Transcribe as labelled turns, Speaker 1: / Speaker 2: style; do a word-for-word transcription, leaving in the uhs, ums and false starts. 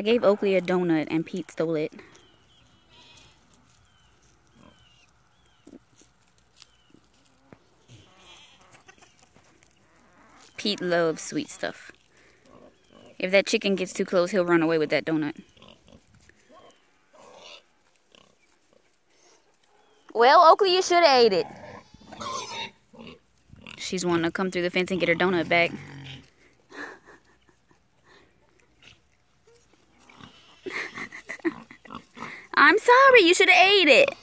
Speaker 1: I gave Oakley a donut and Pete stole it. Pete loves sweet stuff. If that chicken gets too close, he'll run away with that donut. Well, Oakley, you should have ate it. She's wanting to come through the fence and get her donut back. I'm sorry, you should have ate it.